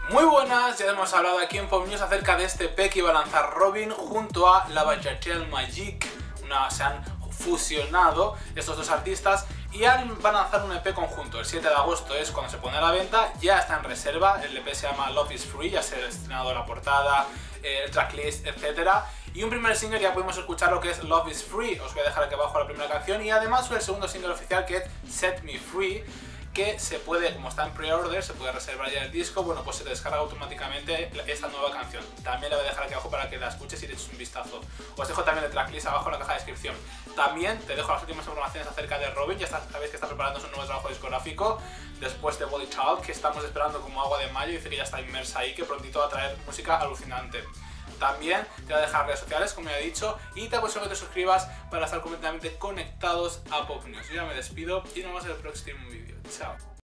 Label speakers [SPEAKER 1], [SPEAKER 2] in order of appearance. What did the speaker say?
[SPEAKER 1] Muy buenas, ya hemos hablado aquí en Pop News acerca de este EP que iba a lanzar Robin junto a La Bagatelle Magique. Se han fusionado estos dos artistas y van a lanzar un EP conjunto. El 7 de agosto es cuando se pone a la venta, ya está en reserva. El EP se llama Love is Free, ya se ha estrenado la portada, el tracklist, etc. Y un primer single ya pudimos escuchar lo que es Love is Free. Os voy a dejar aquí abajo la primera canción y además el segundo single oficial, que es Set Me Free, que se puede, como está en pre-order, se puede reservar ya el disco. Bueno, pues se te descarga automáticamente esta nueva canción. También la voy a dejar aquí abajo para que la escuches y le eches un vistazo. Os dejo también el tracklist abajo en la caja de descripción. También te dejo las últimas informaciones acerca de Robin. Ya sabéis que está preparando su nuevo trabajo discográfico después de Body Talk, que estamos esperando como agua de mayo. Dice que ya está inmersa ahí, que prontito va a traer música alucinante. También te voy a dejar redes sociales, como ya he dicho, y te aconsejo que te suscribas para estar completamente conectados a Pop News. Yo ya me despido y nos vemos en el próximo vídeo. Chao.